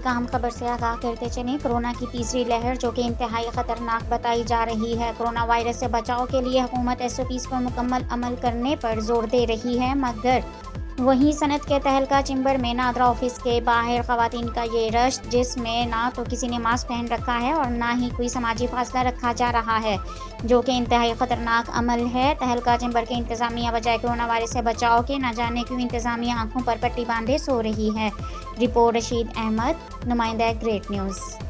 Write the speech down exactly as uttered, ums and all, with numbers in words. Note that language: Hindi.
का हम खबर से आगाह करते चले। कोरोना की तीसरी लहर जो कि इंतहाई खतरनाक बताई जा रही है। कोरोना वायरस से बचाव के लिए हुकूमत एस ओ पीज़ पर मुकम्मल अमल करने पर जोर दे रही है, मगर वहीं सनत के तहलका चैम्बर में नादरा ऑफिस के बाहर खवातीन का ये रश, जिसमें ना तो किसी ने मास्क पहन रखा है और ना ही कोई समाजी फासला रखा जा रहा है, जो कि इंतहाई खतरनाक अमल है। तहलका चैम्बर के इंतजामिया बजाय कोरोना वायरस से बचाव के न जाने क्यों इंतजामिया आंखों पर पट्टी बांधे सो रही है। रिपोर्ट रशीद अहमद, नुमाइंदा ग्रेट न्यूज़।